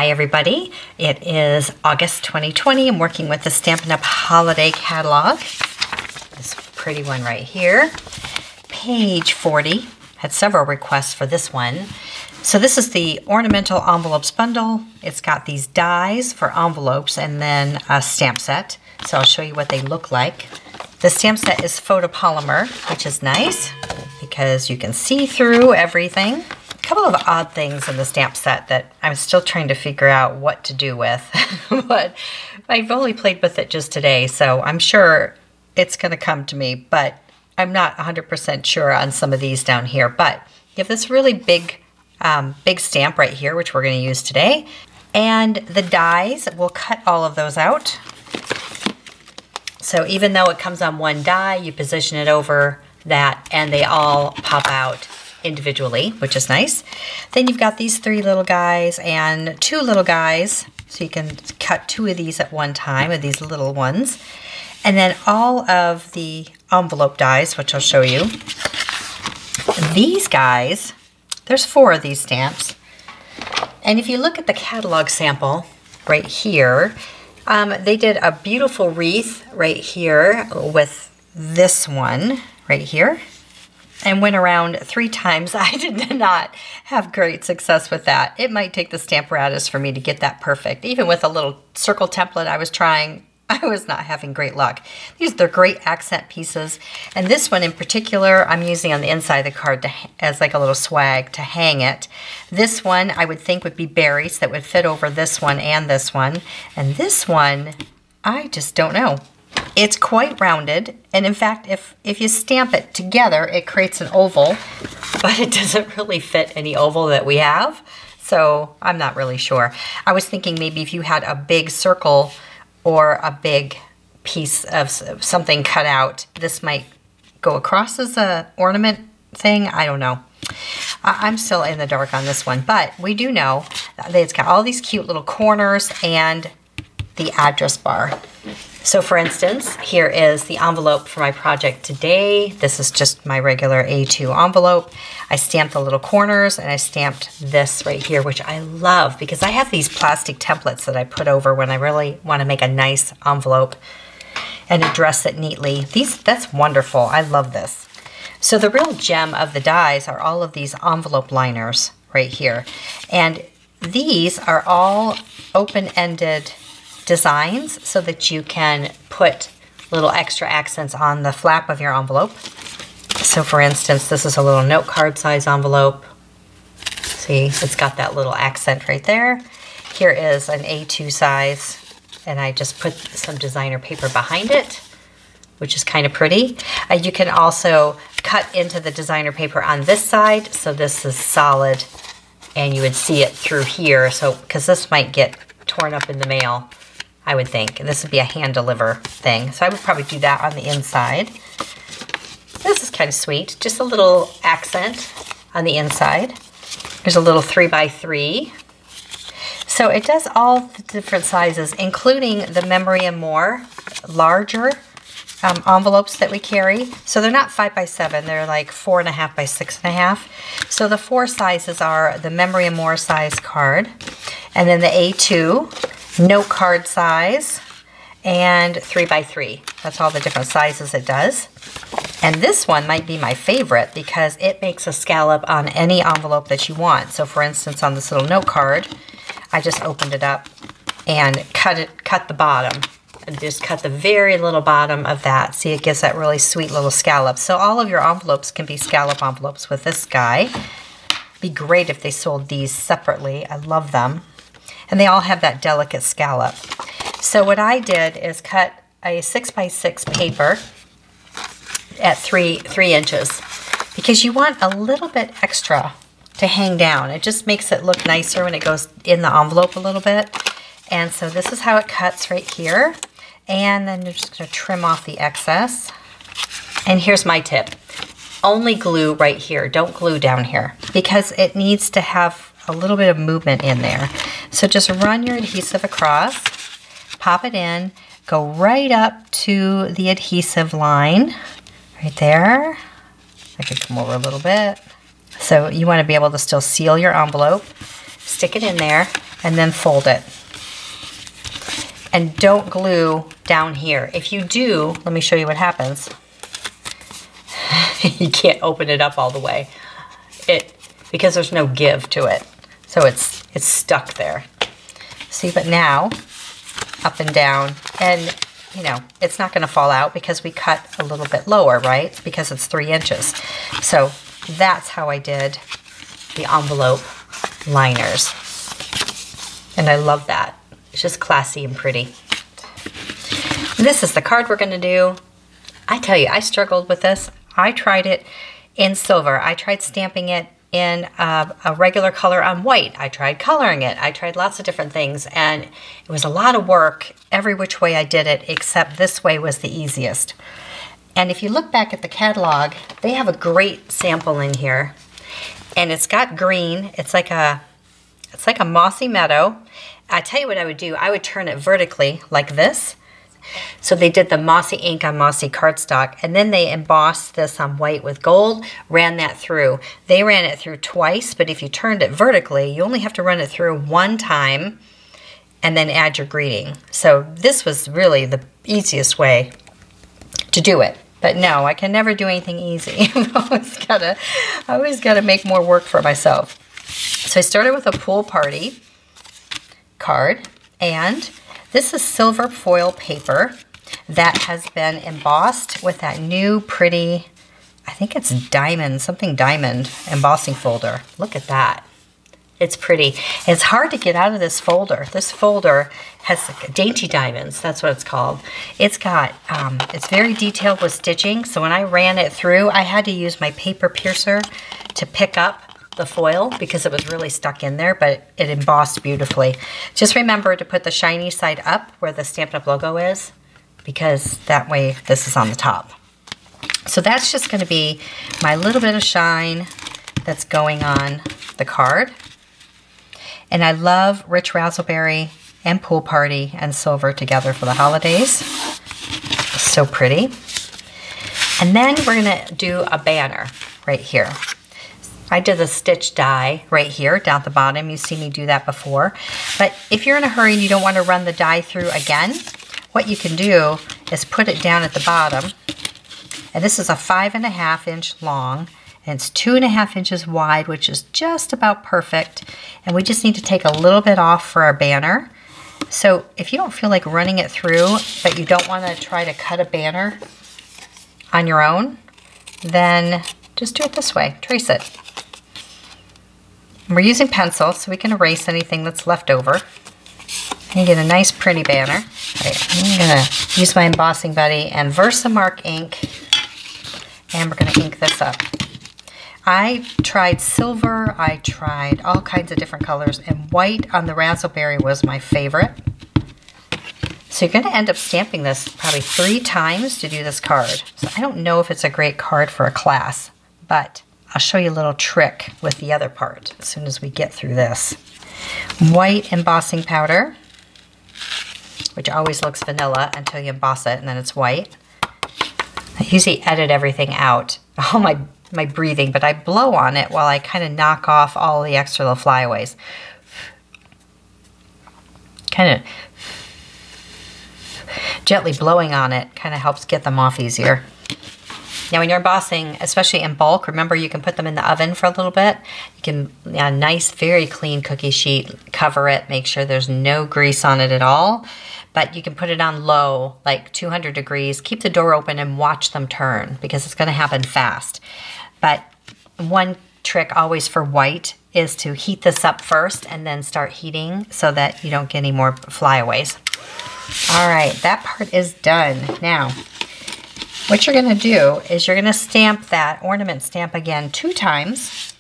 Hi everybody, it is August 2020. I'm working with the Stampin' Up! Holiday Catalog. This pretty one right here. Page 40. Had several requests for this one. So this is the Ornamental Envelopes bundle. It's got these dies for envelopes and then a stamp set. So I'll show you what they look like. The stamp set is photopolymer, which is nice because you can see through everything. A couple of odd things in the stamp set that I'm still trying to figure out what to do with. But I've only played with it just today, so I'm sure it's going to come to me, but I'm not 100% sure on some of these down here. But you have this really big stamp right here, which we're going to use today. And the dies, we'll cut all of those out. So even though it comes on one die, you position it over that and they all pop out individually, which is nice. Then you've got these 3 little guys and 2 little guys, so you can cut 2 of these at one time, of these little ones. And then all of the envelope dies, which I'll show you. These guys, there's 4 of these stamps. And if you look at the catalog sample right here, they did a beautiful wreath right here with this one right here. And went around 3 times. I did not have great success with that. It might take the Stamparatus for me to get that perfect. Even with a little circle template I was trying, I was not having great luck. They're great accent pieces. And this one in particular, I'm using on the inside of the card as like a little swag to hang it. This one I would think would be berries that would fit over this one and this one. And this one, I just don't know. It's quite rounded, and in fact, if you stamp it together, it creates an oval, but it doesn't really fit any oval that we have, so I'm not really sure. I was thinking maybe if you had a big circle or a big piece of something cut out, this might go across as an ornament thing. I don't know. I'm still in the dark on this one, but we do know that it's got all these cute little corners and the address bar. So for instance, here is the envelope for my project today. This is just my regular A2 envelope. I stamped the little corners and I stamped this right here, which I love because I have these plastic templates that I put over when I really want to make a nice envelope and address it neatly. That's wonderful. I love this. So the real gem of the dies are all of these envelope liners right here. And these are all open-ended designs so that you can put little extra accents on the flap of your envelope. So for instance, this is a little note card size envelope. See, it's got that little accent right there. Here is an A2 size, and I just put some designer paper behind it, which is kind of pretty. You can also cut into the designer paper on this side, so this is solid, and you would see it through here, so because this might get torn up in the mail, I would think. This would be a hand deliver thing. So I would probably do that on the inside. This is kind of sweet. Just a little accent on the inside. There's a little 3x3. So it does all the different sizes, including the Memory and More larger envelopes that we carry. So they're not 5x7, they're like 4.5 by 6.5. So the 4 sizes are the Memory and More size card, and then the A2, note card size, and 3x3. That's all the different sizes it does. And this one might be my favorite because it makes a scallop on any envelope that you want. So for instance, on this little note card, I just opened it up and cut the bottom. And just cut the very little bottom of that. See, it gives that really sweet little scallop. So all of your envelopes can be scallop envelopes with this guy. Be great if they sold these separately. I love them. And they all have that delicate scallop. So what I did is cut a 6x6 paper at 3 inches because you want a little bit extra to hang down. It just makes it look nicer when it goes in the envelope a little bit. And so this is how it cuts right here. And then you're just going to trim off the excess. And here's my tip. Only glue right here. Don't glue down here because it needs to have a little bit of movement in there. So just run your adhesive across, pop it in, go right up to the adhesive line, right there. I could come over a little bit. So you want to be able to still seal your envelope, stick it in there, and then fold it. And don't glue down here. If you do, let me show you what happens. You can't open it up all the way. Because there's no give to it. So it's stuck there. See, but now, up and down, and you know, it's not gonna fall out because we cut a little bit lower, right? Because it's 3 inches. So that's how I did the envelope liners. And I love that. It's just classy and pretty. This is the card we're gonna do. I tell you, I struggled with this. I tried it in silver. I tried stamping it in a regular color on white. I tried coloring it. I tried lots of different things, and it was a lot of work every which way I did it, except this way was the easiest. And if you look back at the catalog, they have a great sample in here, and it's got green. It's like a mossy meadow. I tell you what I would do. I would turn it vertically like this. So they did the mossy ink on mossy cardstock, and then they embossed this on white with gold, ran that through. They ran it through twice, but if you turned it vertically, you only have to run it through 1 time and then add your greeting. So this was really the easiest way to do it. But no, I can never do anything easy. I always gotta make more work for myself. So I started with a pool party card, and this is silver foil paper that has been embossed with that new pretty, I think it's diamond, something diamond embossing folder. Look at that. It's pretty. It's hard to get out of this folder. This folder has dainty diamonds, that's what it's called. It's got, it's very detailed with stitching, so when I ran it through, I had to use my paper piercer to pick up the foil because it was really stuck in there, but it embossed beautifully. Just remember to put the shiny side up where the Stampin' Up logo is, because that way this is on the top. So that's just going to be my little bit of shine that's going on the card. And I love Rich Razzleberry and Pool Party and silver together for the holidays. So pretty. And then we're going to do a banner right here. I did the stitch die right here down at the bottom. You've seen me do that before. But if you're in a hurry and you don't want to run the die through again, what you can do is put it down at the bottom. And this is a 5.5 inch long, and it's 2.5 inches wide, which is just about perfect. And we just need to take a little bit off for our banner. So if you don't feel like running it through, but you don't want to try to cut a banner on your own, then just do it this way. Trace it. We're using pencil, so we can erase anything that's left over. And you get a nice pretty banner. Right, I'm gonna use my embossing buddy and Versamark ink, and we're gonna ink this up. I tried silver, I tried all kinds of different colors, and white on the raspberry was my favorite. So you're gonna end up stamping this probably 3 times to do this card. So I don't know if it's a great card for a class, but I'll show you a little trick with the other part as soon as we get through this. White embossing powder, which always looks vanilla until you emboss it and then it's white. I usually edit everything out, all my breathing, but I blow on it while I kind of knock off all the extra little flyaways. Kind of gently blowing on it kind of helps get them off easier. Now when you're embossing, especially in bulk, remember you can put them in the oven for a little bit. You can, a nice, very clean cookie sheet, cover it, make sure there's no grease on it at all. But you can put it on low, like 200 degrees. Keep the door open and watch them turn because it's gonna happen fast. But one trick always for white is to heat this up first and then start heating so that you don't get any more flyaways. All right, that part is done. Now, what you're gonna do is you're gonna stamp that ornament stamp again 2 times.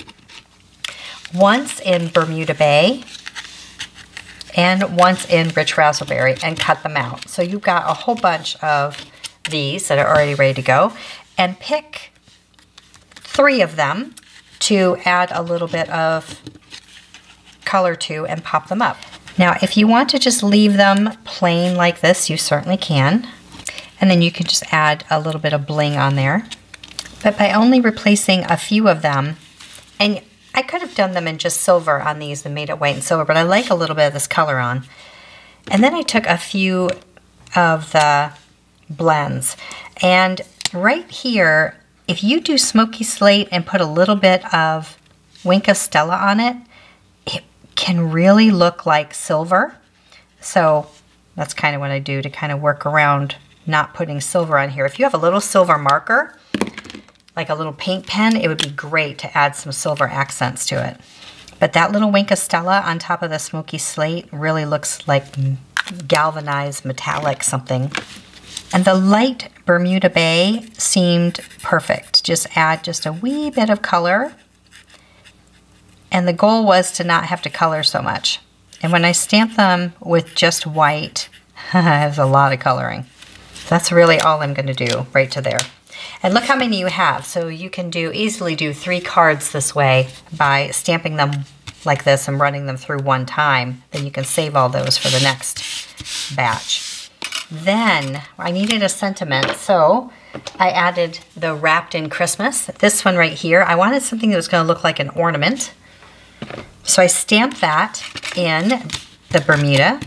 Once in Bermuda Bay and once in Rich Razzleberry, and cut them out. So you've got a whole bunch of these that are already ready to go, and pick 3 of them to add a little bit of color to and pop them up. Now if you want to just leave them plain like this, you certainly can. And then you can just add a little bit of bling on there. But by only replacing a few of them, and I could have done them in just silver on these and made it white and silver, but I like a little bit of this color on. And then I took a few of the blends. And right here, if you do smoky slate and put a little bit of Wink of Stella on it, it can really look like silver. So that's kind of what I do to kind of work around not putting silver on here. If you have a little silver marker, like a little paint pen, it would be great to add some silver accents to it. But that little Wink of Stella on top of the smoky slate really looks like galvanized metallic something. And the light Bermuda Bay seemed perfect. Just add just a wee bit of color. And the goal was to not have to color so much. And when I stamped them with just white, it was a lot of coloring. So that's really all I'm going to do right to there. And look how many you have. So you can easily do 3 cards this way by stamping them like this and running them through one time. Then you can save all those for the next batch. Then I needed a sentiment, so I added the Wrapped in Christmas. This one right here, I wanted something that was going to look like an ornament. So I stamped that in the Bermuda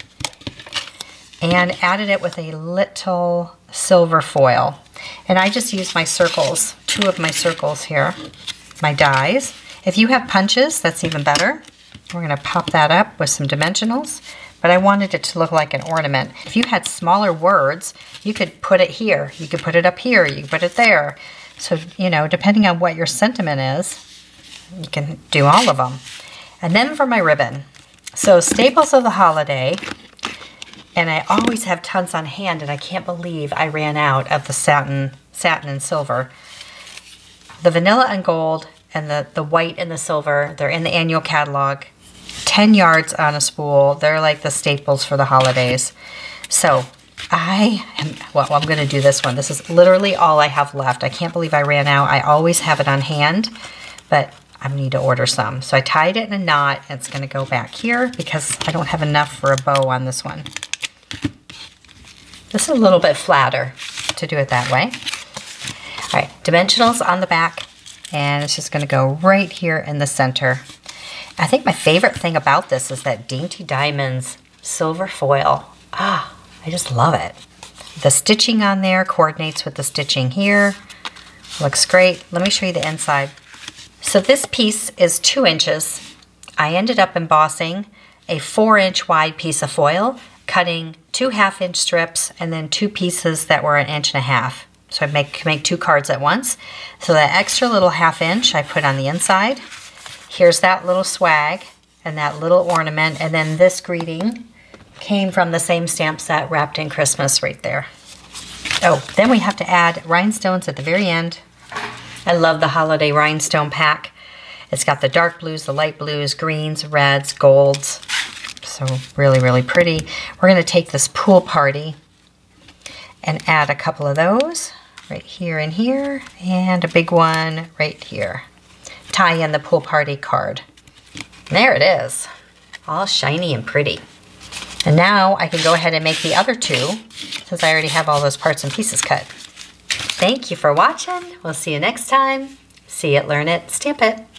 and added it with a little silver foil. And I just used my circles, 2 of my circles here, my dies. If you have punches, that's even better. We're going to pop that up with some dimensionals. But I wanted it to look like an ornament. If you had smaller words, you could put it here. You could put it up here. You could put it there. So, you know, depending on what your sentiment is, you can do all of them. And then for my ribbon. So staples of the holiday. And I always have tons on hand, and I can't believe I ran out of the satin and silver. The vanilla and gold and the white and the silver, they're in the annual catalog. 10 yards on a spool. They're like the staples for the holidays. So I'm going to do this one. This is literally all I have left. I can't believe I ran out. I always have it on hand, but I need to order some. So I tied it in a knot, and it's going to go back here because I don't have enough for a bow on this one. This is a little bit flatter to do it that way. All right, dimensionals on the back, and it's just going to go right here in the center. I think my favorite thing about this is that Dainty Diamonds silver foil. I just love it. The stitching on there coordinates with the stitching here. Looks great. Let me show you the inside. So this piece is 2 inches. I ended up embossing a 4-inch wide piece of foil, cutting 2 half-inch strips, and then 2 pieces that were 1.5 inches. So I can make 2 cards at once. So that extra little 1/2 inch I put on the inside. Here's that little swag and that little ornament, and then this greeting came from the same stamp set, Wrapped in Christmas, right there. Oh, then we have to add rhinestones at the very end. I love the holiday rhinestone pack. It's got the dark blues, the light blues, greens, reds, golds. So really, really pretty. We're going to take this pool party and add a couple of those right here and here, and a big one right here. Tie in the pool party card. There it is, all shiny and pretty. And now I can go ahead and make the other 2 since I already have all those parts and pieces cut. Thank you for watching. We'll see you next time. See it, learn it, stamp it.